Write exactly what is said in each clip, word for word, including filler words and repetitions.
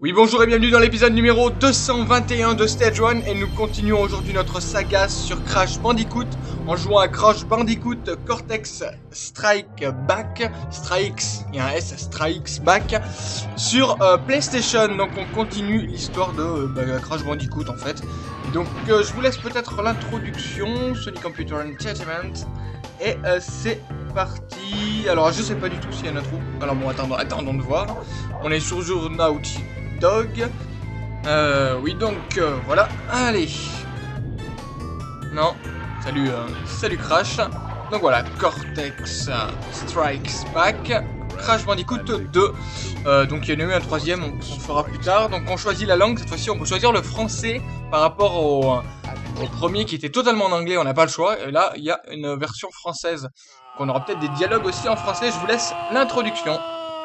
Oui, bonjour et bienvenue dans l'épisode numéro deux cent vingt et un de Stage un et nous continuons aujourd'hui notre saga sur Crash Bandicoot en jouant à Crash Bandicoot Cortex Strike Back, Strikes, il y a un S, Strikes Back, sur euh, PlayStation. Donc on continue l'histoire de euh, bah, Crash Bandicoot en fait. Donc euh, je vous laisse peut-être l'introduction, Sony Computer Entertainment, et euh, c'est parti. Alors je sais pas du tout s'il y a un intro, alors bon attendons, attendons de voir. On est sur Jour Naughty Dog. Euh, oui, donc euh, voilà. Allez. Non. Salut, euh, salut Crash. Donc voilà, Cortex euh, Strikes Back. Crash Bandicoot deux. Euh, donc il y en a eu un troisième, on, on fera plus tard. Donc on choisit la langue. Cette fois-ci, on peut choisir le français par rapport au, au premier qui était totalement en anglais. On n'a pas le choix. Et là, il y a une version française. Donc on aura peut-être des dialogues aussi en français. Je vous laisse l'introduction.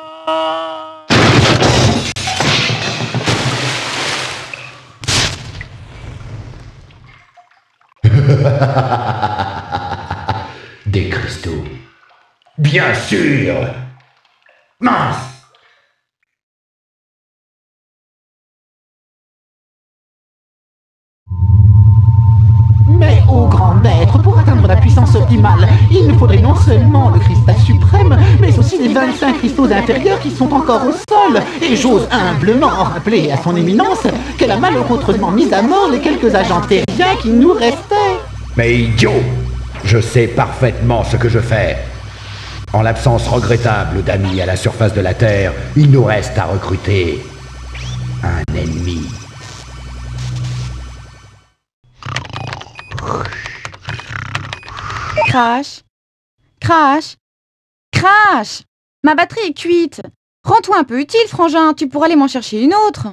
Des cristaux. Bien sûr. Mince. Mais, ô grand maître, pour atteindre la puissance optimale, il nous faudrait non seulement le cristal suprême, mais aussi les vingt-cinq cristaux inférieurs qui sont encore au sol. Et j'ose humblement rappeler à son éminence qu'elle a malencontreusement mis à mort les quelques agents terriens qui nous restaient. Mais idiot, je sais parfaitement ce que je fais. En l'absence regrettable d'amis à la surface de la Terre, il nous reste à recruter un ennemi. Crash, Crash, Crash. Ma batterie est cuite. Rends-toi un peu utile, frangin, tu pourras aller m'en chercher une autre.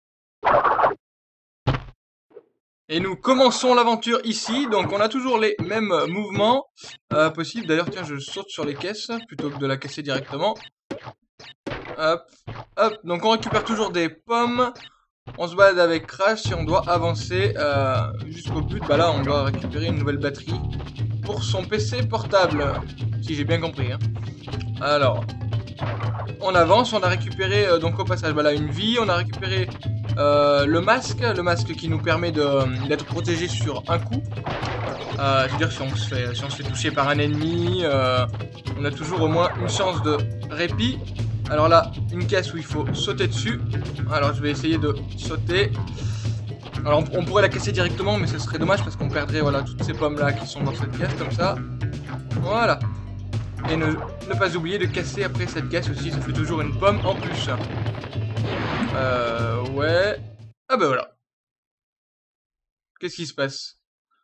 Et nous commençons l'aventure ici, donc on a toujours les mêmes mouvements euh, possibles. D'ailleurs, tiens, je saute sur les caisses plutôt que de la casser directement. Hop, hop, donc on récupère toujours des pommes. On se balade avec Crash et on doit avancer euh, jusqu'au but. Bah là, on doit récupérer une nouvelle batterie pour son P C portable, si j'ai bien compris. Hein. Alors, on avance, on a récupéré euh, donc au passage, voilà, une vie. On a récupéré euh, le masque, le masque qui nous permet d'être protégé sur un coup. Euh, C'est-à-dire si on se fait, si on se fait toucher par un ennemi, euh, on a toujours au moins une chance de répit. Alors là, une caisse où il faut sauter dessus. Alors je vais essayer de sauter. Alors on, on pourrait la casser directement, mais ce serait dommage parce qu'on perdrait voilà toutes ces pommes là qui sont dans cette caisse comme ça. Voilà. Et ne, ne pas oublier de casser après cette caisse aussi, ça fait toujours une pomme en plus. Euh, ouais. Ah bah voilà. Qu'est-ce qui se passe?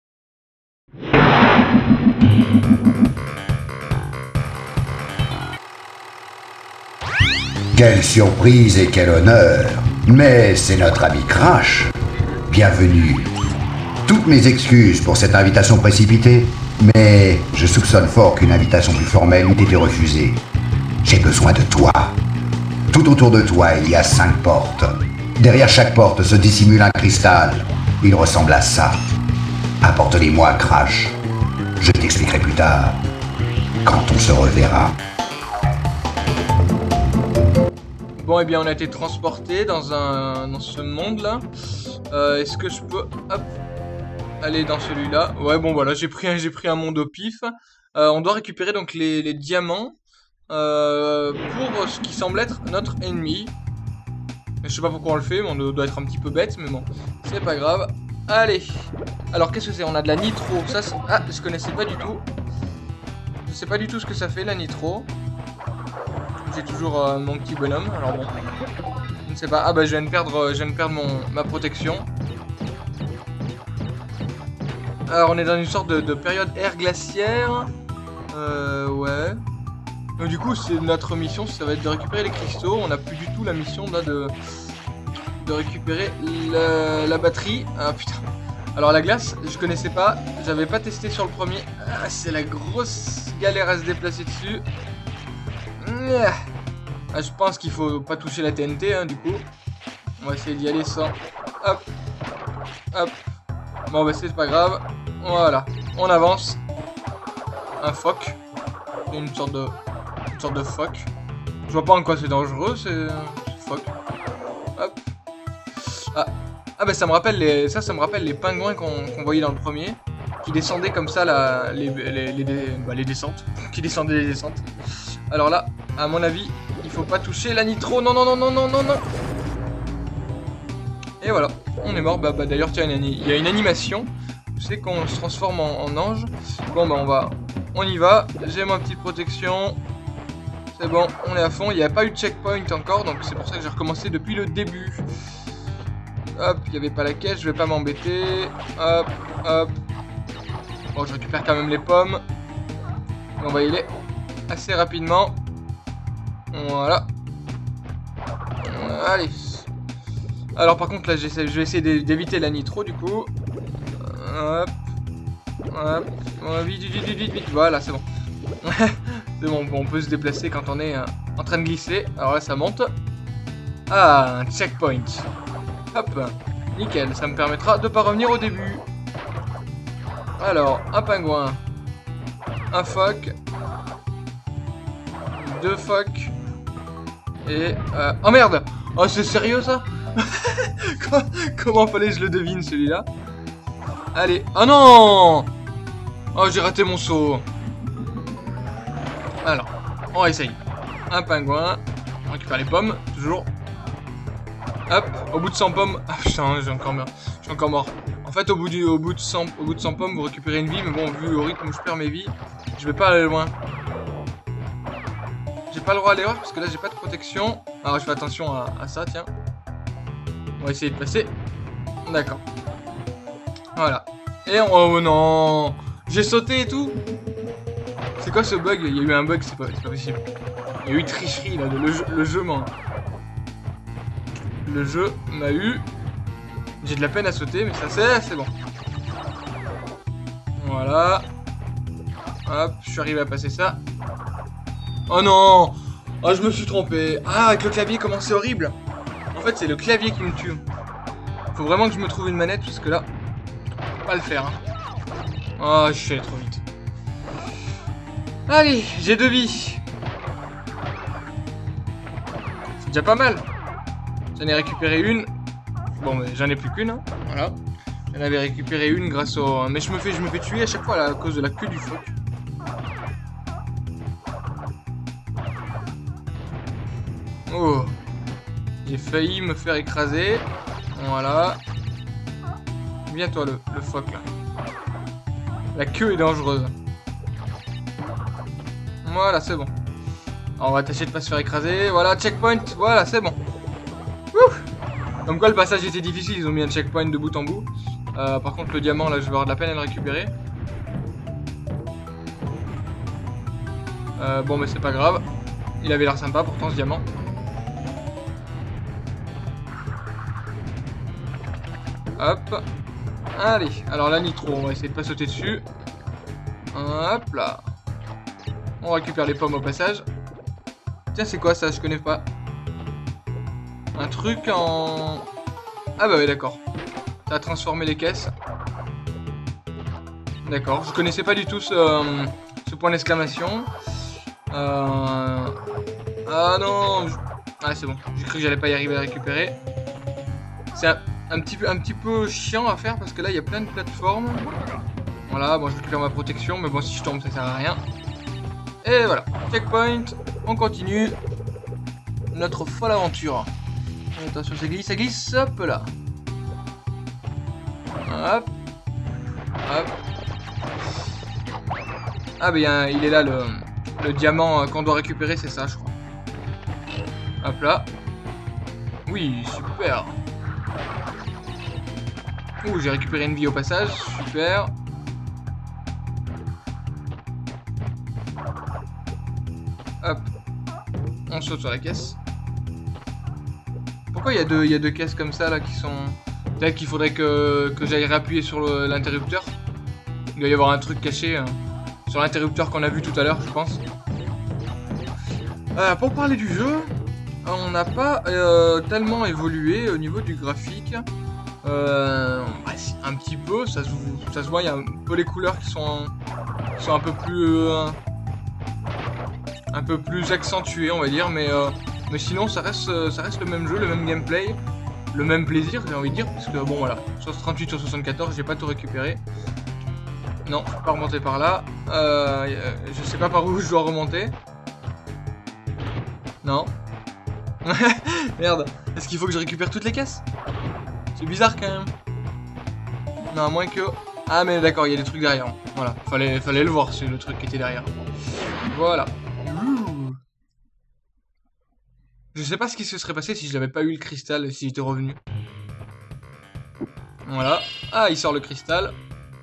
Quelle surprise et quel honneur. Mais c'est notre ami Crash. Bienvenue. Toutes mes excuses pour cette invitation précipitée, mais je soupçonne fort qu'une invitation plus formelle eût été refusée. J'ai besoin de toi. Tout autour de toi, il y a cinq portes. Derrière chaque porte se dissimule un cristal. Il ressemble à ça. Apporte-les-moi, Crash. Je t'expliquerai plus tard, quand on se reverra. Bon, et eh bien on a été transporté dans un dans ce monde là. Euh, Est-ce que je peux hop, aller dans celui-là? Ouais, bon voilà, j'ai pris un j'ai pris un monde au pif. Euh, on doit récupérer donc les, les diamants euh, pour ce qui semble être notre ennemi. Je sais pas pourquoi on le fait, mais on doit être un petit peu bête, mais bon, c'est pas grave. Allez. Alors qu'est-ce que c'est? On a de la nitro. Ça, ah, je connaissais pas du tout. Je sais pas du tout ce que ça fait la nitro. J'ai toujours euh, mon petit bonhomme, alors bon, je ne sais pas. Ah bah je viens de perdre, euh, je viens de perdre mon, ma protection. Alors on est dans une sorte de, de période ère glaciaire. Euh, ouais. Donc du coup c'est notre mission, ça va être de récupérer les cristaux. On n'a plus du tout la mission là de, de récupérer la, la batterie. Ah putain. Alors la glace, je connaissais pas, j'avais pas testé sur le premier. Ah, c'est la grosse galère à se déplacer dessus. Ah, je pense qu'il faut pas toucher la T N T, hein, du coup. On va essayer d'y aller sans... Hop. Hop. Bon, bah c'est pas grave. Voilà. On avance. Un phoque. Une sorte de... Une sorte de phoque. Je vois pas en quoi c'est dangereux, c'est... Phoque. Hop. Ah, ah bah ça me rappelle les, ça, ça me rappelle les pingouins qu'on qu'on voyait dans le premier, qui descendaient comme ça la, les, les, les, les, bah, les descentes, qui descendaient les descentes. Alors là, à mon avis, il faut pas toucher la nitro. Non, non, non, non, non, non, non. Et voilà, on est mort. Bah, bah d'ailleurs, tiens, il y a une animation. C'est qu'on se transforme en, en ange. Bon, bah on va, on y va. J'ai ma petite protection. C'est bon, on est à fond. Il n'y a pas eu de checkpoint encore, donc c'est pour ça que j'ai recommencé depuis le début. Hop, il n'y avait pas la caisse, je vais pas m'embêter. Hop, hop. Bon, je récupère quand même les pommes. On va y aller assez rapidement. Voilà. Allez. Alors par contre là, je vais essayer d'éviter la nitro du coup. Hop. Hop. Vite, vite, vite, vite, vite. Voilà, c'est bon. C'est bon, on peut se déplacer quand on est euh, en train de glisser. Alors là, ça monte. Ah, un checkpoint. Hop. Nickel, ça me permettra de pas revenir au début. Alors, un pingouin. Un phoque. Deux phoques. Et... Euh... Oh merde! Oh, c'est sérieux ça? Comment fallait que je le devine celui-là? Allez. Oh non! Oh, j'ai raté mon saut. Alors, on essaye. Un pingouin. On récupère les pommes, toujours. Hop, au bout de cent pommes. Ah putain, j'ai encore mort. Je suis encore mort. En fait, au bout, du, au, bout de cent, au bout de cent pommes, vous récupérez une vie. Mais bon, vu au rythme où je perds mes vies, je vais pas aller loin. J'ai pas le droit à l'erreur parce que là, j'ai pas de protection. Alors, je fais attention à, à ça, tiens. On va essayer de passer. D'accord. Voilà. Et on... Oh non! J'ai sauté et tout! C'est quoi ce bug? Il y a eu un bug, c'est pas, pas possible. Il y a eu tricherie là, le jeu, le jeu m'a... Le jeu m'a eu... J'ai de la peine à sauter, mais ça c'est, c'est bon. Voilà. Hop, je suis arrivé à passer ça. Oh non! Oh, je me suis trompé. Ah, avec le clavier, comment c'est horrible! En fait, c'est le clavier qui me tue. Faut vraiment que je me trouve une manette, parce que là... Pas le faire, hein. Oh, je suis allé trop vite. Allez, j'ai deux vies. C'est déjà pas mal. J'en ai récupéré une. Bon, mais j'en ai plus qu'une. Hein. Voilà. J'en avais récupéré une grâce au... Mais je me fais, je me fais tuer à chaque fois là, à cause de la queue du phoque. Oh. J'ai failli me faire écraser. Voilà. Viens toi le, le phoque là. La queue est dangereuse. Voilà, c'est bon. Alors, on va tâcher de pas se faire écraser. Voilà, checkpoint. Voilà, c'est bon. Ouf. Comme quoi, le passage était difficile. Ils ont mis un checkpoint de bout en bout. Euh, par contre, le diamant, là, je vais avoir de la peine à le récupérer. Euh, bon, mais c'est pas grave. Il avait l'air sympa, pourtant, ce diamant. Hop. Allez. Alors, la nitro, on va essayer de pas sauter dessus. Hop là. On récupère les pommes au passage. Tiens, c'est quoi ça? Je connais pas. Un truc en... Ah bah oui, d'accord. Ça a transformé les caisses. D'accord, je connaissais pas du tout ce, euh, ce point d'exclamation. Euh... Ah non je... Ah c'est bon, j'ai cru que j'allais pas y arriver à récupérer. C'est un, un, petit peu, un petit peu chiant à faire parce que là il y a plein de plateformes. Voilà, bon je récupère ma protection, mais bon si je tombe ça sert à rien. Et voilà, checkpoint, on continue notre folle aventure. Attention, ça glisse, ça glisse, hop là. Hop. Hop. Ah bah bien, il est là le, le diamant qu'on doit récupérer, c'est ça je crois. Hop là. Oui, super. Ouh, j'ai récupéré une vie au passage, super. Hop. On saute sur la caisse. Pourquoi il y a deux, il y a deux caisses comme ça là qui sont... Peut-être qu'il faudrait que, que j'aille réappuyer sur l'interrupteur. Il doit y avoir un truc caché hein, sur l'interrupteur qu'on a vu tout à l'heure, je pense. Euh, pour parler du jeu, on n'a pas euh, tellement évolué au niveau du graphique. Euh, bah, un petit peu, ça se, ça se voit, il y a un peu les couleurs qui sont, qui sont un peu plus... Euh, un peu plus accentuées, on va dire, mais... Euh, Mais sinon, ça reste, ça reste le même jeu, le même gameplay. le même plaisir, j'ai envie de dire, parce que bon voilà, sur trente-huit sur soixante-quatorze, j'ai pas tout récupéré. Non, je peux pas remonter par là. Euh, je sais pas par où je dois remonter. Non. Merde, est-ce qu'il faut que je récupère toutes les caisses? C'est bizarre quand même. Non, à moins que... Ah mais d'accord, il y a des trucs derrière. Voilà, fallait, fallait le voir, c'est le truc qui était derrière. Voilà. Ouh. Je sais pas ce qui se serait passé si je n'avais pas eu le cristal et si j'étais revenu. Voilà. Ah, il sort le cristal.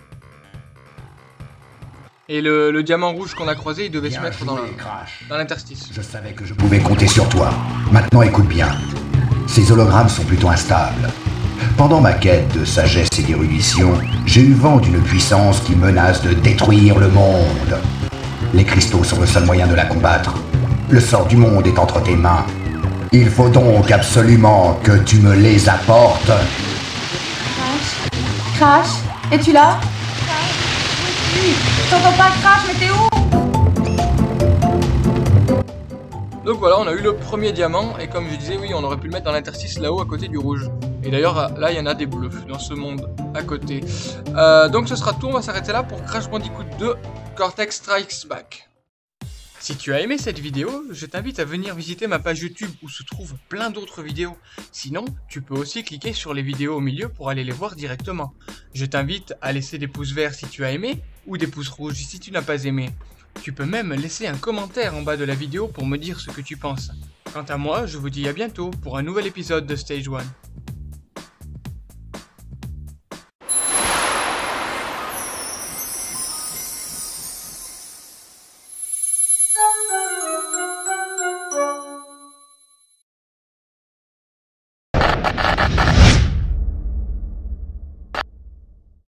Et le, le diamant rouge qu'on a croisé, il devait bien se mettre joué, dans l'interstice. Je savais que je pouvais compter sur toi. Maintenant, écoute bien. Ces hologrammes sont plutôt instables. Pendant ma quête de sagesse et d'érudition, j'ai eu vent d'une puissance qui menace de détruire le monde. Les cristaux sont le seul moyen de la combattre. Le sort du monde est entre tes mains. Il faut donc absolument que tu me les apportes. Crash, Crash, es-tu là? Oui, je t'entends pas, Crash, mais t'es où? Donc voilà, on a eu le premier diamant, et comme je disais, oui, on aurait pu le mettre dans l'interstice là-haut à côté du rouge. Et d'ailleurs, là, il y en a des bleus dans ce monde à côté. Euh, donc ce sera tout, on va s'arrêter là pour Crash Bandicoot deux, Cortex Strikes Back. Si tu as aimé cette vidéo, je t'invite à venir visiter ma page YouTube où se trouvent plein d'autres vidéos. Sinon, tu peux aussi cliquer sur les vidéos au milieu pour aller les voir directement. Je t'invite à laisser des pouces verts si tu as aimé, ou des pouces rouges si tu n'as pas aimé. Tu peux même laisser un commentaire en bas de la vidéo pour me dire ce que tu penses. Quant à moi, je vous dis à bientôt pour un nouvel épisode de Stage one.